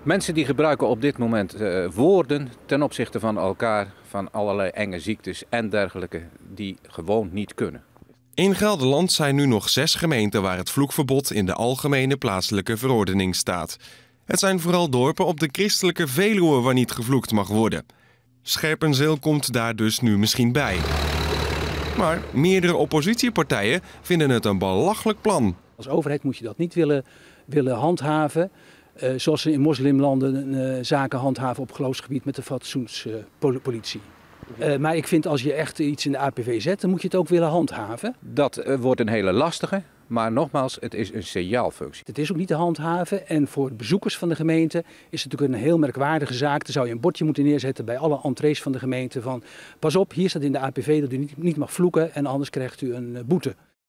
Mensen die gebruiken op dit moment woorden ten opzichte van elkaar, van allerlei enge ziektes en dergelijke, die gewoon niet kunnen. In Gelderland zijn nu nog 6 gemeenten waar het vloekverbod in de algemene plaatselijke verordening staat. Het zijn vooral dorpen op de christelijke Veluwe waar niet gevloekt mag worden. Scherpenzeel komt daar dus nu misschien bij. Maar meerdere oppositiepartijen vinden het een belachelijk plan. Als overheid moet je dat niet willen handhaven. Zoals ze in moslimlanden zaken handhaven op geloofsgebied met de fatsoenspolitie. Maar ik vind als je echt iets in de APV zet, dan moet je het ook willen handhaven. Dat wordt een hele lastige, maar nogmaals, het is een signaalfunctie. Het is ook niet te handhaven en voor de bezoekers van de gemeente is het natuurlijk een heel merkwaardige zaak. Dan zou je een bordje moeten neerzetten bij alle entrees van de gemeente van pas op, hier staat in de APV dat u niet mag vloeken en anders krijgt u een boete.